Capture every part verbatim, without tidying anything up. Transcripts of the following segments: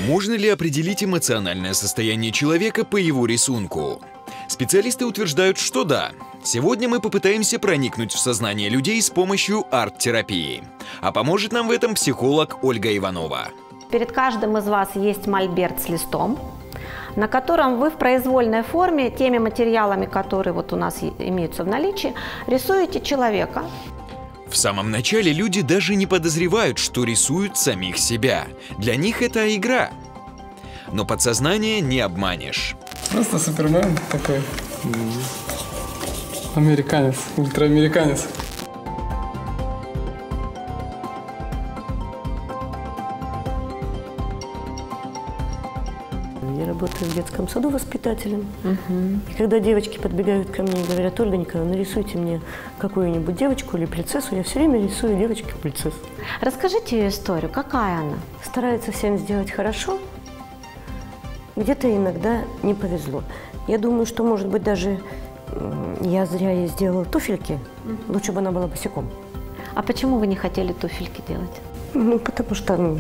Можно ли определить эмоциональное состояние человека по его рисунку? Специалисты утверждают, что да. Сегодня мы попытаемся проникнуть в сознание людей с помощью арт-терапии. А поможет нам в этом психолог Ольга Иванова. Перед каждым из вас есть мольберт с листом, на котором вы в произвольной форме, теми материалами, которые вот у нас имеются в наличии, рисуете человека. В самом начале люди даже не подозревают, что рисуют самих себя. Для них это игра. Но подсознание не обманешь. Просто Супермен такой. Американец, ультраамериканец. Я работаю в детском саду воспитателем. Угу. И когда девочки подбегают ко мне и говорят: Ольга Николаевна, нарисуйте мне какую-нибудь девочку или принцессу, я все время рисую девочки-принцесс. Расскажите ее историю, какая она? Старается всем сделать хорошо, где-то иногда не повезло. Я думаю, что, может быть, даже я зря ей сделала туфельки, угу. Лучше бы она была босиком. А почему вы не хотели туфельки делать? Ну, потому что... Ну,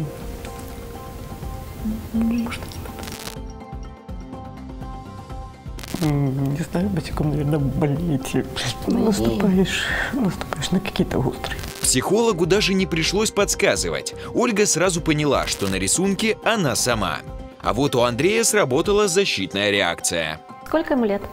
может, не знаю, босиком, наверное, больнее. Наступаешь, наступаешь на какие-то острые. Психологу даже не пришлось подсказывать. Ольга сразу поняла, что на рисунке она сама. А вот у Андрея сработала защитная реакция. Сколько ему лет?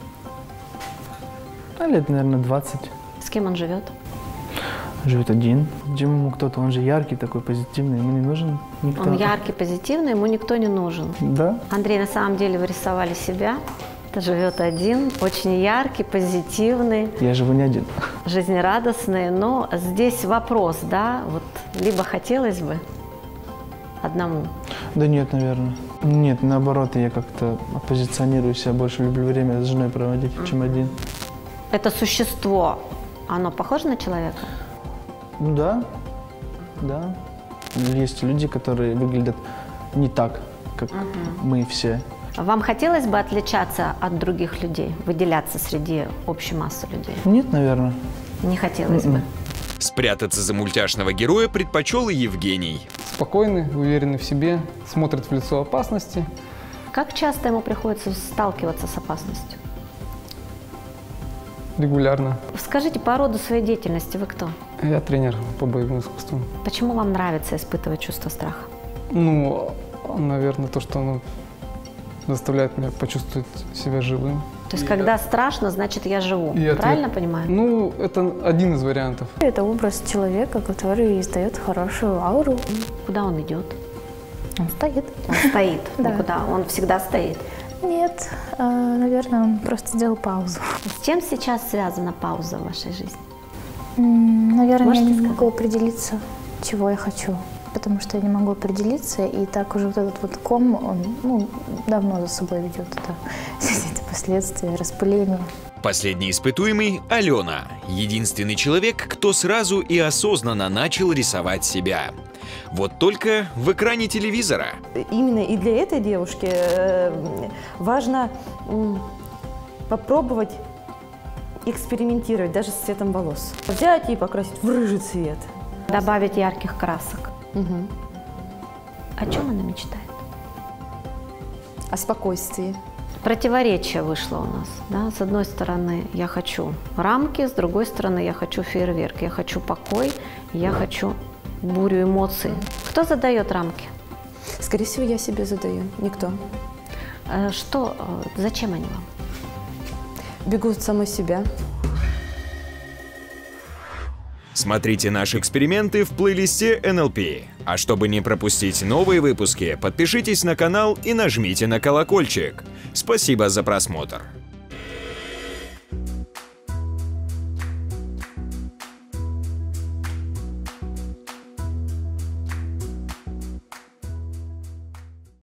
А лет, наверное, двадцать. С кем он живет? Живет один. Чем ему кто-то? Он же яркий, такой позитивный, ему не нужен никто. Он яркий, позитивный, ему никто не нужен. Да. Андрей, на самом деле вы рисовали себя. Живет один, очень яркий, позитивный. Я живу не один. Жизнерадостный. Но здесь вопрос, да, вот либо хотелось бы одному. Да нет, наверное. Нет, наоборот, я как-то оппозиционирую себя, больше люблю время с женой проводить, mm-hmm. чем один. Это существо, оно похоже на человека? Ну да, да. Есть люди, которые выглядят не так, как mm-hmm. мы все. Вам хотелось бы отличаться от других людей, выделяться среди общей массы людей? Нет, наверное. Не хотелось Mm-mm. бы. Спрятаться за мультяшного героя предпочел и Евгений. Спокойный, уверенный в себе, смотрит в лицо опасности. Как часто ему приходится сталкиваться с опасностью? Регулярно. Скажите, по роду своей деятельности вы кто? Я тренер по боевым искусствам. Почему вам нравится испытывать чувство страха? Ну, наверное, то, что оно заставляет меня почувствовать себя живым. То есть, когда страшно, значит, я живу. И Правильно ответ... понимаю? Ну, это один из вариантов. Это образ человека, который издает хорошую ауру. Куда он идет? Он стоит. Он стоит. Да. Никуда. Он всегда стоит. Нет, наверное, он просто сделал паузу. С чем сейчас связана пауза в вашей жизни? Наверное, Можете я не сказать? могу определиться, чего я хочу. Потому что я не могу определиться, и так уже вот этот вот ком, он ну, давно за собой ведет это, эти последствия, распыление. Последний испытуемый – Алена. Единственный человек, кто сразу и осознанно начал рисовать себя. Вот только в экране телевизора. Именно и для этой девушки важно попробовать экспериментировать даже с цветом волос. Взять и покрасить в рыжий цвет. Добавить ярких красок. Угу. О чем она мечтает? О спокойствии. Противоречие вышло у нас. Да? С одной стороны, я хочу рамки, с другой стороны, я хочу фейерверк, я хочу покой, я хочу бурю эмоций. Кто задает рамки? Скорее всего, я себе задаю, никто. Что, зачем они вам? Бегу от самой себя. Смотрите наши эксперименты в плейлисте эн эл пи. А чтобы не пропустить новые выпуски, подпишитесь на канал и нажмите на колокольчик. Спасибо за просмотр.